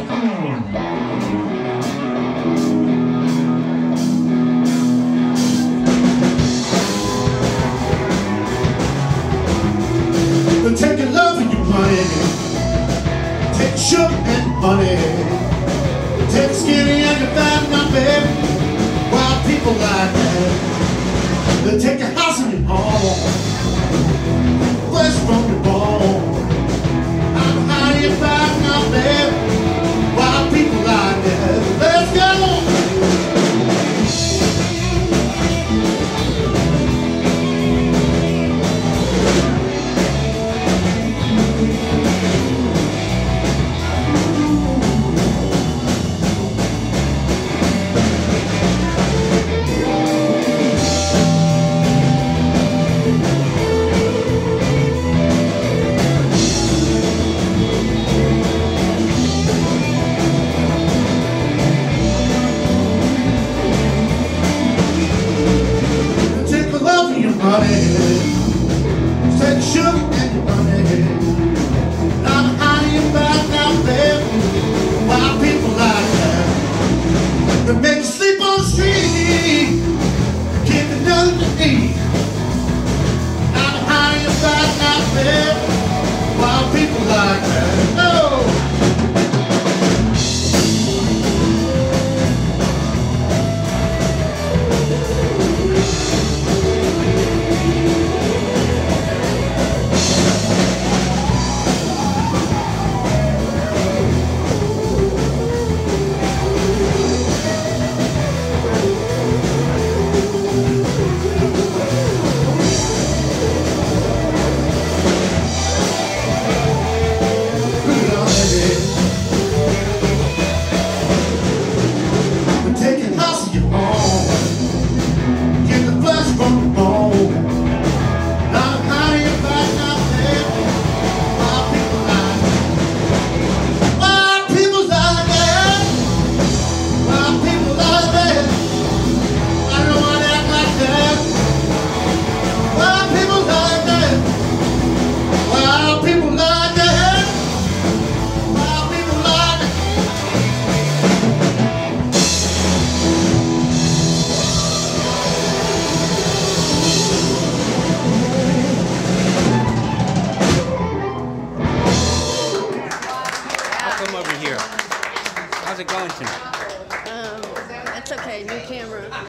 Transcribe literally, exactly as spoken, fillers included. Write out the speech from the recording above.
They'll take your love and your money, take your sugar and honey, take your skinny and your fat now, baby. Wild people like that. They'll take your house and your home, flesh from your bone.